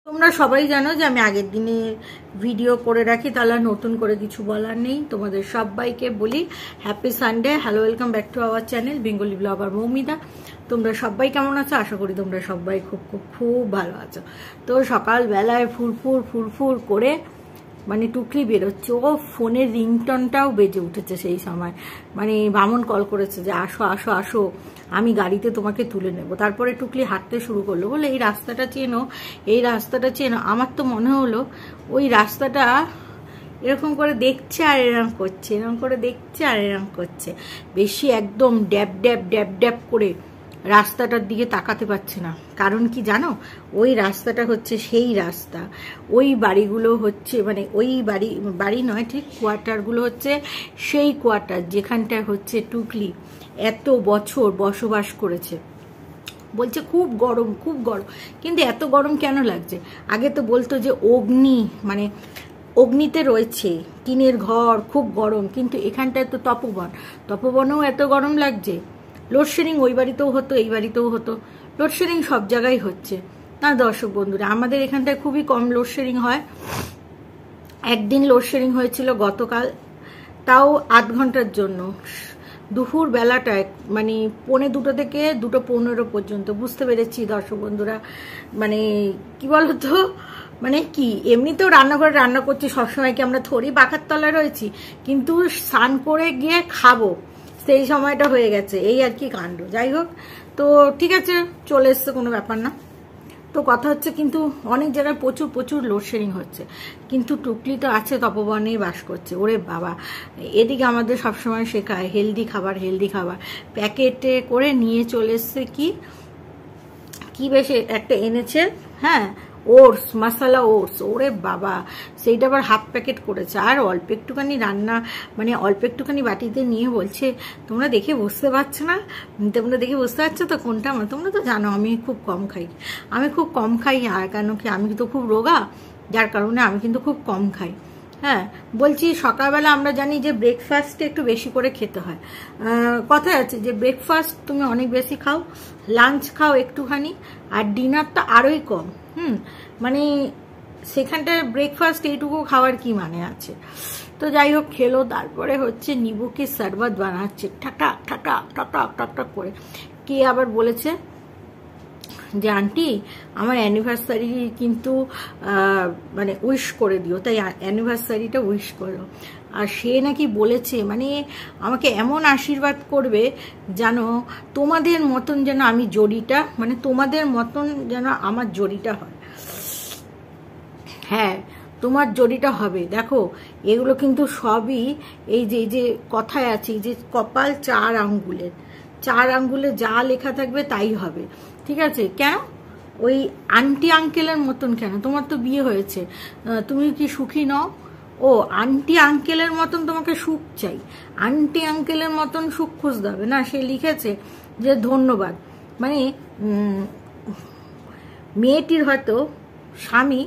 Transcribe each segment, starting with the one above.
তোমরা সবাই জানো যে আমি আগের দিনে ভিডিও করে রাখি, তাহলে নতুন করে কিছু বলার নেই। তোমাদের সবাইকে বলি happy Sunday, hello, welcome back to our channel Bengali blogger Moumita. তোমরা সবাই কেমন আছো? আশা করি তোমরা সবাই খুব খুব খুব ভালো আছো। তো সকালবেলায় ফুরফুর করে মানে টুকলি বেরোচ্ছে, ও ফোনের রিংটনটাও বেজে উঠেছে সেই সময়। মানে বামন কল করেছে যে আসো আসো আসো, আমি গাড়িতে তোমাকে তুলে নেব। তারপরে টুকলি হাঁটতে শুরু করলো, বলে এই রাস্তাটা চেনো, এই রাস্তাটা চেনো। আমার তো মনে হলো ওই রাস্তাটা এরকম করে দেখছে আর এরম করছে, এরকম করে দেখছে আর এরম করছে, বেশি একদম ড্যাব ড্যাব ড্যাব ড্যাব করে রাস্তাটার দিকে তাকাতে পারছে না। কারণ কি জানো, ওই রাস্তাটা হচ্ছে সেই রাস্তা, ওই বাড়িগুলো হচ্ছে মানে ওই বাড়ি নয়, ঠিক কোয়ার্টারগুলো হচ্ছে সেই কোয়ার্টার যেখানটায় হচ্ছে টুকলি এত বছর বসবাস করেছে। বলছে খুব গরম খুব গরম, কিন্তু এত গরম কেন লাগছে? আগে তো বলতো যে মানে অগ্নিতে রয়েছে, টিনের ঘর, খুব গরম। কিন্তু এখানটায় তো তপবনেও এত গরম লাগছে। লোডশেডিং ওই বাড়িতেও হতো, এই বাড়িতেও হতো, লোডশেডিং সব জায়গায় হচ্ছে না দর্শক বন্ধুরা। আমাদের এখানটায় খুবই কম লোডশেডিং হয়। একদিন লোডশেডিং হয়েছিল গতকাল, তাও আধ ঘন্টার জন্য, দুপুর বেলাটায়, মানে 1:45 থেকে 2:15 পর্যন্ত। বুঝতে পেরেছি দর্শক বন্ধুরা, মানে কি বলতো, মানে কি এমনিতেও রান্নাঘরে রান্না করছি সবসময়, কি আমরা থরি পাখার তলায় রয়েছি, কিন্তু স্নান করে গিয়ে খাবো সেই সময়টা হয়ে গেছে, এই আর কি কাণ্ড। যাই হোক, তো ঠিক আছে, চলে এসছে, কোনো ব্যাপার না। তো কথা হচ্ছে, কিন্তু অনেক জায়গায় প্রচুর লোডশেডিং হচ্ছে, কিন্তু টুকলি তো আছে, তপবনেই বাস করছে। ওরে বাবা, এদিকে আমাদের সবসময় শেখায় হেলদি খাবার প্যাকেটে করে নিয়ে চলে এসছে। কি বেশি একটা এনেছে, হ্যাঁ, ওটস, মশলা ওটস, ওরে বাবা, সেইটা আবার হাফ প্যাকেট করেছে। আর অল্প একটুখানি রান্না, মানে অল্প একটুখানি বাটিতে নিয়ে বলছে তোমরা দেখে বুঝতে পারছো না, তোমরা দেখে বুঝতে পারছো তো কোনটা আমার। তোমরা তো জানো আমি খুব কম খাই, আর কেন কি আমি তো খুব রোগা, যার কারণে আমি কিন্তু খুব কম খাই। হ্যাঁ, বলছি সকালবেলা আমরা জানি যে ব্রেকফাস্টে একটু বেশি করে খেতে হয়। কথায় আছে যে ব্রেকফাস্ট তুমি অনেক বেশি খাও, লাঞ্চ খাও একটুখানি, আর ডিনারটা আরোই কম। মানে সেখানটায় ব্রেকফাস্ট এইটুকু খাওয়ার কি মানে আছে? তো যাই হোক, খেলো। তারপরে হচ্ছে নিবুকে শরবত বানাচ্ছে ঠাক ঠাক করে। কে আবার বলেছে যে আন্টি আমার অ্যানিভার্সারি কিন্তু মানে উইশ করে দিও, তাই অ্যানিভার্সারিটা উইশ করো। আর সে নাকি বলেছে মানে আমাকে এমন আশীর্বাদ করবে যেন তোমাদের মতন যেন আমি জড়িটা, মানে তোমাদের মতন যেন আমার জড়িটা হয়। হ্যাঁ, তোমার জড়িটা হবে। দেখো, এগুলো কিন্তু সবই এই যে কথায় আছে যে কপাল 4 আঙ্গুলে যা লেখা থাকবে তাই হবে। ঠিক আছে? কেন ওই আন্টি আঙ্কেলের মতন কেন? তোমার তো বিয়ে হয়েছে, তুমি কি সুখী নও? ও আন্টি আঙ্কেলের মতন তোমাকে সুখ চাই, আন্টি আঙ্কেলের মতন সুখ খুঁজতে হবে না। সে লিখেছে যে ধন্যবাদ, মানে মেয়েটির হয়তো স্বামী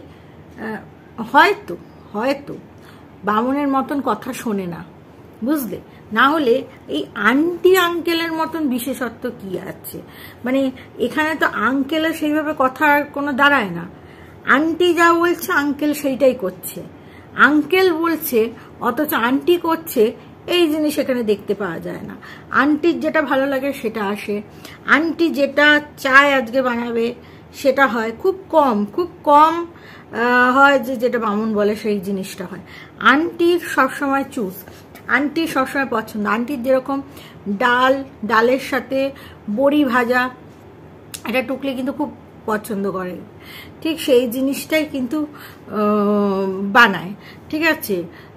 হয়তো বামনের মতন কথা শোনে না, বুঝলে? না হলে এই আন্টি আঙ্কেলের মতন বিশেষত্ব কি আছে? মানে এখানে তো আঙ্কেলের সেইভাবে কথা কোনো দাঁড়ায় না। আন্টি যা বলছে আঙ্কেল সেইটাই করছে, আঙ্কেল বলছে অথচ আন্টি করছে, এই জিনিস এখানে দেখতে পাওয়া যায় না। আন্টির যেটা ভালো লাগে সেটা আসে, আন্টি যেটা চায় আজকে বানাবে সেটা হয়, খুব কম হয় যে যেটা বামুন বলে সেই জিনিসটা হয়। আন্টির সবসময় আন্টির সবসময় পছন্দ। আন্টির যেরকম ডালের সাথে বড়ি ভাজা, এটা টুকলি কিন্তু খুব পছন্দ করে, ঠিক সেই জিনিসটাই কিন্তু বানায়। ঠিক আছে?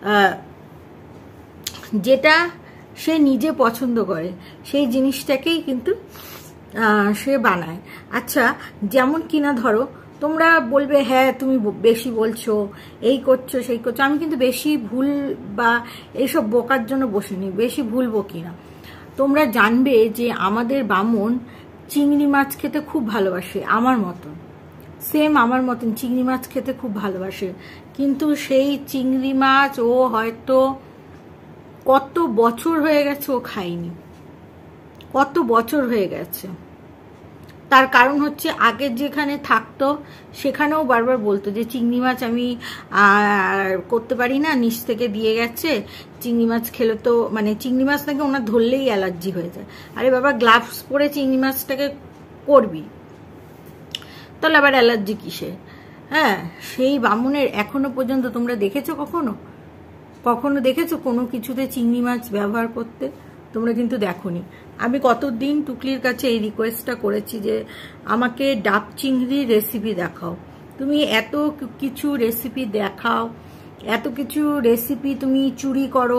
যেটা সে নিজে পছন্দ করে সেই জিনিসটাকেই কিন্তু সে বানায়। আচ্ছা, যেমন কিনা ধরো তোমরা বলবে হ্যাঁ তুমি বেশি বলছো, এই করছো সেই করছো। আমি কিন্তু বেশি ভুল বা এইসব বকার জন্য বসিনি, বেশি ভুল বকি না। তোমরা জানবে যে আমাদের বামুন চিংড়ি মাছ খেতে খুব ভালোবাসে, আমার মতন, সেম আমার মতন চিংড়ি মাছ খেতে খুব ভালোবাসে। কিন্তু সেই চিংড়ি মাছ ও হয়তো কত বছর হয়ে গেছে ও খায়নি, কত বছর হয়ে গেছে। তার কারণ হচ্ছে আগের যেখানে থাকতো সেখানেও বারবার বলতো যে চিংড়ি মাছ আমি করতে পারি না, নিচ থেকে দিয়ে গেছে, চিংড়ি মাছ খেলে তো মানে চিংড়ি মাছ নাকি ওনার ধরলেই অ্যালার্জি হয়ে যায়। আরে বাবা, গ্লাভস পরে চিংড়ি মাছটাকে করবি, তাহলে আবার অ্যালার্জি কিসে? হ্যাঁ, সেই বামুনের এখনো পর্যন্ত তোমরা দেখেছো কখনো দেখেছো কোনো কিছুতে চিংড়ি মাছ ব্যবহার করতে? তোমরা কিন্তু দেখোনি। আমি কতদিন টুকলির কাছে এই রিকোয়েস্টটা করেছি যে আমাকে ডাব চিংড়ির রেসিপি দেখাও। তুমি এত কিছু রেসিপি দেখাও, এত কিছু রেসিপি তুমি চুরি করো,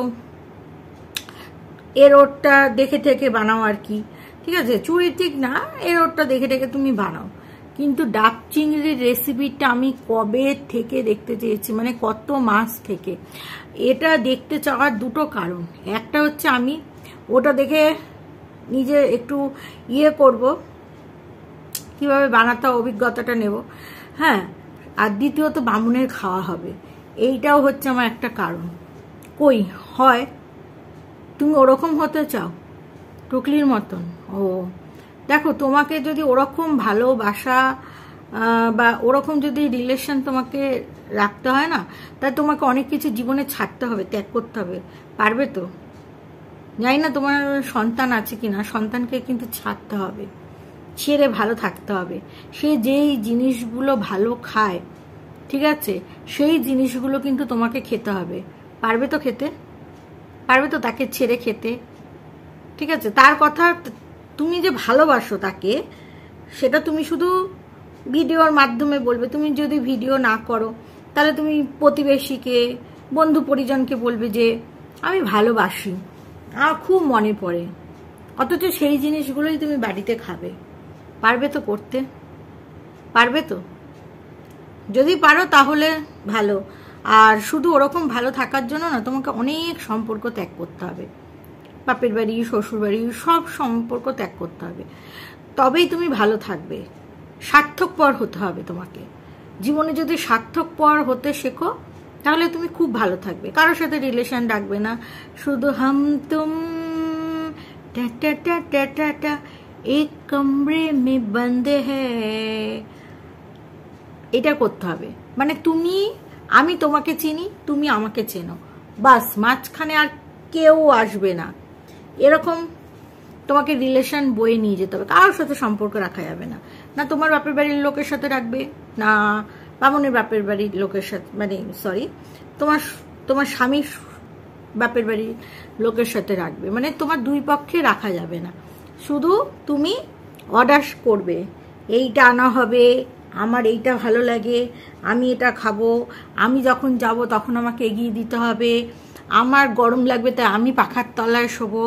এরোরটা দেখে থেকে বানাও আর কি, ঠিক আছে? চুরি ঠিক না, এরোরটা দেখে থেকে তুমি বানাও, কিন্তু ডাব চিংড়ির রেসিপিটা আমি কবে থেকে দেখতে চেয়েছি, মানে কত মাস থেকে। এটা দেখতে চাওয়ার দুটো কারণ। একটা হচ্ছে আমি ওটা দেখে নিজে একটু করব, কিভাবে বানাতে অভিজ্ঞতাটা নেব, হ্যাঁ। আর দ্বিতীয়ত বামুনের খাওয়া হবে, এইটাও হচ্ছে আমার একটা কারণ। কই হয় তুমি ওরকম হতে চাও টুকলির মতন? ও দেখো, তোমাকে যদি ওরকম ভালোবাসা বা ওরকম যদি রিলেশন তোমাকে রাখতে হয় না, তাই তোমাকে অনেক কিছু জীবনে ছাড়তে হবে, ত্যাগ করতে হবে। পারবে তো? জানি না তোমার সন্তান আছে কিনা, সন্তানকে কিন্তু ছাড়তে হবে, ছেড়ে ভালো থাকতে হবে। সে যেই জিনিসগুলো ভালো খায়, ঠিক আছে, সেই জিনিসগুলো কিন্তু তোমাকে খেতে হবে। পারবে তো খেতে? পারবে তো তাকে ছেড়ে খেতে? ঠিক আছে, তার কথা তুমি যে ভালোবাসো তাকে, সেটা তুমি শুধু ভিডিওর মাধ্যমে বলবে। তুমি যদি ভিডিও না করো, তাহলে তুমি প্রতিবেশীকে, বন্ধু পরিজনকে বলবে যে আমি ভালোবাসি, আমার খুব মনে পড়ে, অথচ সেই জিনিসগুলোই তুমি বাড়িতে খাবে। পারবে তো করতে? পারবে তো? যদি পারো তাহলে ভালো। আর শুধু ওরকম ভালো থাকার জন্য না, তোমাকে অনেক সম্পর্ক ত্যাগ করতে হবে, বাপের বাড়ি, শ্বশুর বাড়ি, সব সম্পর্ক ত্যাগ করতে হবে, তবেই তুমি ভালো থাকবে। সার্থকপর হতে হবে তোমাকে। জীবনে যদি সার্থকপর হতে শেখো, তাহলে তুমি খুব ভালো থাকবে। কারোর সাথে রিলেশন রাখবে না, শুধু হাম তুম টা টা টা টা টা টা এক কমরে মে বন্ধ হ্যায়, এটা করতে হবে। মানে আমি তোমাকে চিনি, তুমি আমাকে চেনো, বাস, মাঝখানে আর কেউ আসবে না। এরকম তোমাকে রিলেশন বয়ে নিয়ে যেতে হবে। কারোর সাথে সম্পর্ক রাখা যাবে না, না তোমার বাপের বাড়ির লোকের সাথে রাখবে, না বামুনের বাপের বাড়ির লোকের সাথে, মানে সরি, তোমার স্বামীর বাপের বাড়ির লোকের সাথে রাখবে। মানে তোমার দুই পক্ষে রাখা যাবে না। শুধু তুমি অর্ডার করবে, এইটা আনা হবে, আমার এইটা ভালো লাগে, আমি এটা খাবো, আমি যখন যাব তখন আমাকে এগিয়ে দিতে হবে, আমার গরম লাগবে তাই আমি পাখার তলায় শোবো,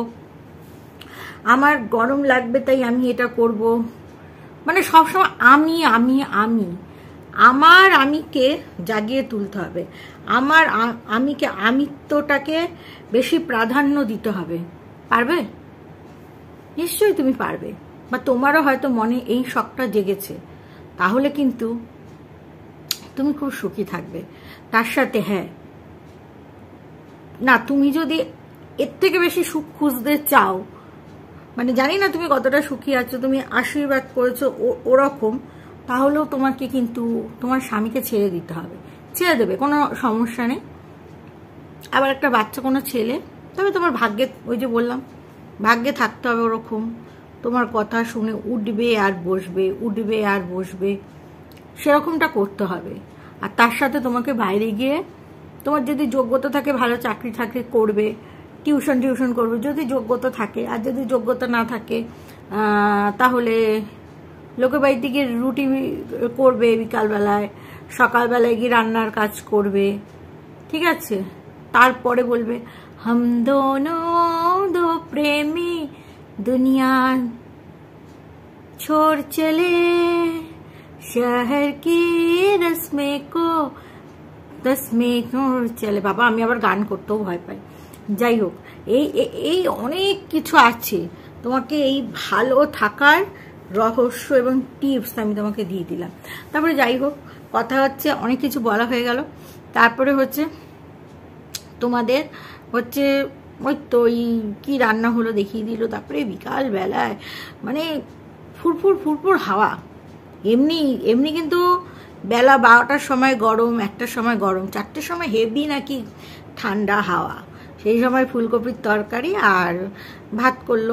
আমার গরম লাগবে তাই আমি এটা করব। মানে সবসময় আমি আমি আমি আমার আমিকে জাগিয়ে তুলতে হবে, আমার আমিকে, আমিত্বটাকে বেশি প্রাধান্য দিতে হবে। পারবে? নিশ্চয়ই তুমি পারবে, বা তোমারও হয়তো মনে এই শখটা জেগেছে। তাহলে কিন্তু তুমি খুব সুখী থাকবে। তার সাথে হ্যাঁ, না তুমি যদি এর থেকে বেশি সুখ খুঁজতে চাও, মানে জানি না তুমি কতটা সুখী আছো, তুমি আশীর্বাদ করেছো ওরকম, তাহলেও তোমাকে কিন্তু তোমার স্বামীকে ছেড়ে দিতে হবে। ছেড়ে দেবে, কোনো সমস্যা নেই। আবার একটা বাচ্চা কোনো ছেলে, তবে তোমার ভাগ্যে, ওই যে বললাম, ভাগ্যে থাকতে হবে ওরকম, তোমার কথা শুনে উঠবে আর বসবে, উঠবে আর বসবে, সেরকমটা করতে হবে। আর তার সাথে তোমাকে বাইরে গিয়ে, তোমার যদি যোগ্যতা থাকে ভালো চাকরি করবে, টিউশন করবে যদি যোগ্যতা থাকে। আর যদি যোগ্যতা না থাকে, তাহলে লোকের বাড়িতে গিয়ে রুটি করবে বিকালবেলায়, সকালবেলায় গিয়ে রান্নার কাজ করবে, ঠিক আছে? তারপরে বলবে হাম দোনো দো প্রেমী দুনিয়া छोड़ चले शहर की रस्में को तस्में छोड़ चले। বাবা, আমি আবার গান করতেও ভয় পাই। যাই হোক, এই অনেক কিছু আছে। তোমাকে এই ভালো থাকার রহস্য এবং টিপস আমি তোমাকে দিয়ে দিলাম। তারপরে যাই হোক, কথা হচ্ছে অনেক কিছু বলা হয়ে গেল। তারপরে হচ্ছে তোমাদের হচ্ছে ওই তো কি রান্না হলো দেখিয়ে দিল। তারপরে বিকাল বেলায় মানে ফুরফুর ফুরফুর হাওয়া। এমনি এমনি কিন্তু বেলা 12টার সময় গরম, 1টার সময় গরম, 4টের সময় হেভি নাকি ঠান্ডা হাওয়া। সেই সময় ফুলকপির তরকারি আর ভাত করলো,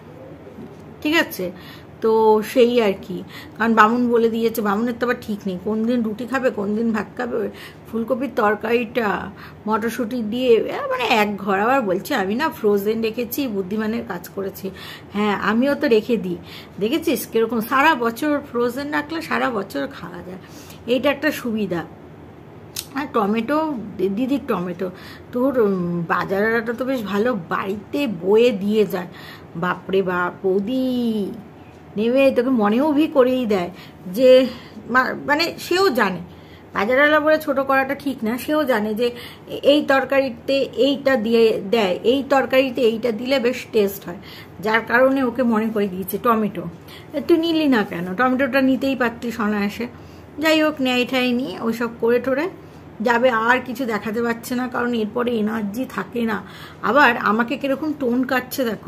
ঠিক আছে। তো সেই আর কি, কারণ বামুন বলে দিয়েছে, বামুনের তো আবার ঠিক নেই কোন দিন রুটি খাবে কোন দিন ভাত খাবে। ফুলকপির তরকারিটা মটরশুঁটি দিয়ে মানে এক ঘর। আবার বলছে আমি না ফ্রোজেন রেখেছি, বুদ্ধিমানের কাজ করেছি। হ্যাঁ, আমিও তো রেখে দিই, দেখেছিস কিরকম সারা বছর ফ্রোজেন রাখলে সারা বছর খাওয়া যায়, এইটা একটা সুবিধা। আর টমেটো, দিদির টমেটো তোর বাজারটা তো বেশ ভালো, বাড়িতে বয়ে দিয়ে যায়। বাপরে বাপ, বৌদি নেমে তোকে মনেও ভি করেই দেয় যে, মানে সেও জানে বাজারওয়ালা বলে ছোট করাটা ঠিক না, সেও জানে যে এই তরকারিতে এইটা দিয়ে দেয়, এই তরকারিতে এইটা দিলে বেশ টেস্ট হয়, যার কারণে ওকে মনে করে দিয়েছে টমেটো। তুই নিলি না কেন? টমেটোটা নিতেই পারতিস অনায়াসে। যাই হোক, নেয় ঠাই নিয়ে ওইসব করে টোরে যাবে, আর কিছু দেখাতে পারছে না, কারণ এরপরে এনার্জি থাকে না। আবার আমাকে কিরকম টোন কাটছে দেখো।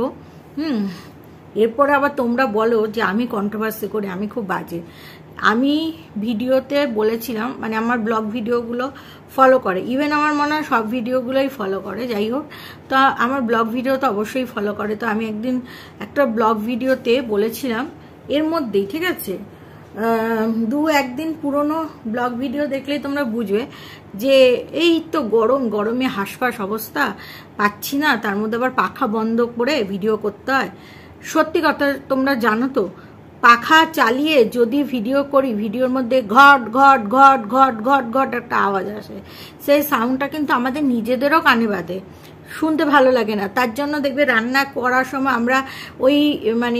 এরপরে আবার তোমরা বলো যে আমি কন্ট্রোভার্সি করি, আমি খুব বাজে। আমি ভিডিওতে বলেছিলাম, মানে আমার ব্লগ ভিডিওগুলো ফলো করে, ইভেন আমার মনে হয় সব ভিডিওগুলোই ফলো করে, যাই হোক, তো আমার ব্লগ ভিডিও তো অবশ্যই ফলো করে। তো আমি একদিন একটা ব্লগ ভিডিওতে বলেছিলাম এর মধ্যেই, ঠিক আছে, 2-1 দিন পুরনো ব্লগ ভিডিও দেখলেই তোমরা বুঝবে যে এই তো গরমে হাঁসফাঁস অবস্থা, পাচ্ছি না, তার মধ্যে আবার পাখা বন্ধ করে ভিডিও করতে হয়। সত্যি কথা, তোমরা জানো তো, পাখা চালিয়ে যদি ভিডিও করি, ভিডিওর মধ্যে ঘট ঘট ঘট ঘট ঘট ঘট একটা আওয়াজ আসে, সেই সাউন্ডটা কিন্তু আমাদের নিজেদেরও কানে বাজে, শুনতে ভালো লাগে না। তার জন্য দেখবে রান্না করার সময় আমরা ওই মানে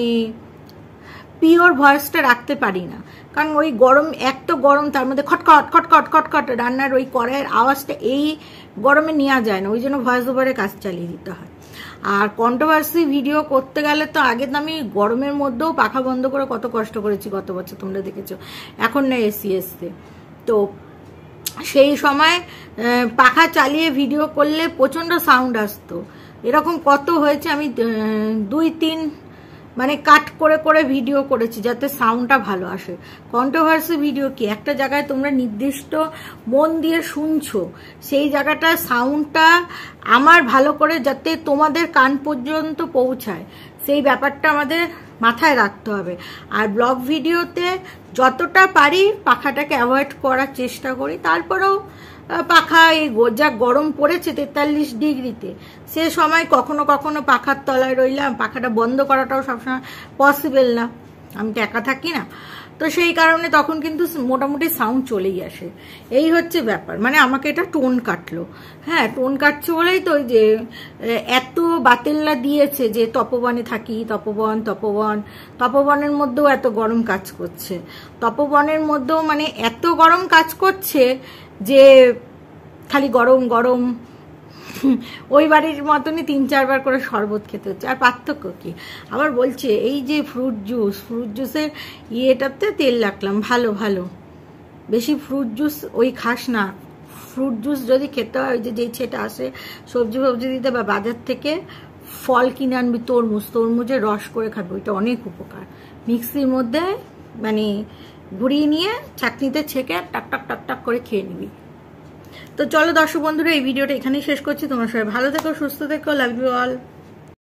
পিওর ভয়েসটা রাখতে পারি না, কারণ ওই গরম, এক তো গরম, তার মধ্যে খটখট খটখট খটখট রান্নার ওই কড়াইয়ের আওয়াজটা এই গরমে নেওয়া যায় না, ওই জন্য ভয়েস ওভারে কাজ চালিয়ে দিতে হয়। আর কন্ট্রোভার্সি ভিডিও করতে গেলে তো আগে তো আমি গরমের মধ্যেও পাখা বন্ধ করে কত কষ্ট করেছি গত বছর, তোমরা দেখেছো। এখন না এসি এসছে, তো সেই সময় পাখা চালিয়ে ভিডিও করলে প্রচণ্ড সাউন্ড আসতো। এরকম কত হয়েছে, আমি 2-3 মানে কাট করে করে ভিডিও করেছি যাতে সাউন্ডটা ভালো আসে। কন্ট্রোভার্সি ভিডিও কি, একটা জায়গায় তোমরা নির্দিষ্ট মন দিয়ে শুনছো, সেই জায়গাটা সাউন্ডটা আমার ভালো করে যাতে তোমাদের কান পর্যন্ত পৌঁছায়, সেই ব্যাপারটা আমাদের মাথায় রাখতে হবে। আর ব্লগ ভিডিওতে যতটা পারি পাখাটাকে অ্যাভয়েড করার চেষ্টা করি, তারপরেও পাখা এই যা গরম পড়েছে 43 ডিগ্রিতে, সে সময় কখনো কখনো পাখার তলায় রইলাম, পাখাটা বন্ধ করাটাও সবসময় পসিবল না, আমি তো একা থাকি না, তো সেই কারণে তখন কিন্তু মোটামুটি সাউন্ড চলেই আসে। এই হচ্ছে ব্যাপার, মানে আমাকে এটা টোন কাটলো। হ্যাঁ, টোন কাটছে বলেই তো ওই যে এত বাতেল্লা দিয়েছে যে তপবনে থাকি, তপবনের মধ্যেও এত গরম কাজ করছে, তপবনের মধ্যেও মানে এত গরম কাজ করছে যে খালি গরম গরম, ওই বাড়ির মতনই 3-4 বার করে শরবত খেতে হচ্ছে। আর পার্থক্য কি? আবার বলছে এই যে ফ্রুট জুসের ইয়েটাতে তেল রাখলাম, ভালো ভালো, বেশি ফ্রুট জুস ওই খাস না। ফ্রুট জুস যদি খেতে হয়, যে যেই ছেটা আসে সবজি ফবজি দিতে, বা বাজার থেকে ফল কিনে আনবি, তরমুজের রস করে খাবি, ওইটা অনেক উপকার। মিক্সির মধ্যে মানে ঘুরিয়ে নিয়ে চাটনিতে ছেঁকে টাক টাক টাক টাক করে খেয়ে নিবি। তো চলো দর্শক বন্ধুরা, এই ভিডিওটা এখানেই শেষ করছি। তোমরা সবাই ভালো থেকো, সুস্থ থেকো, লাভ ইউ অল।